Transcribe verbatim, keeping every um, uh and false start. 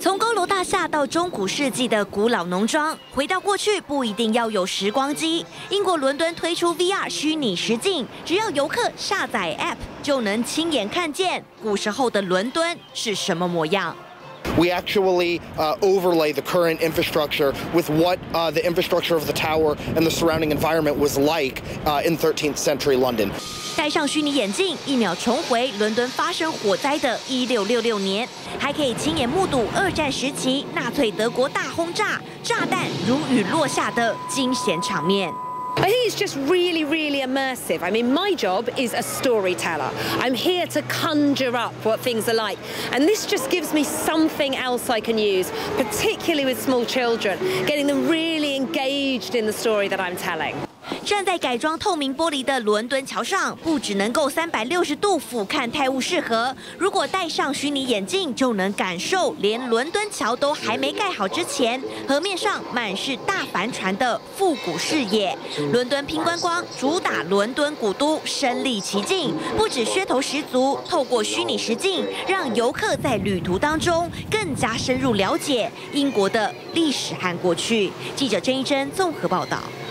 从高楼大厦到中古世纪的古老农庄，回到过去不一定要有时光机。英国伦敦推出 V R 虚拟实境，只要游客下载 App 就能亲眼看见古时候的伦敦是什么模样。 We actually uh, overlay the current infrastructure with what uh, the infrastructure of the tower and the surrounding environment was like uh, in thirteenth century London. 戴上虚拟眼镜，一秒重回伦敦发生火灾的一六六六年，还可以亲眼目睹二战时期纳粹德国大轰炸，炸弹如雨落下的惊险场面。 I think it's just really, really immersive. I mean, my job is a storyteller. I'm here to conjure up what things are like. And this just gives me something else I can use, particularly with small children, getting them really engaged in the story that I'm telling. 站在改装透明玻璃的伦敦桥上，不只能够三百六十度俯瞰泰晤士河，如果戴上虚拟眼镜，就能感受连伦敦桥都还没盖好之前，河面上满是大帆船的复古视野。伦敦拼观光，主打伦敦古都身临其境，不止噱头十足，透过虚拟实境，让游客在旅途当中更加深入了解英国的历史和过去。记者郑一珍综合报道。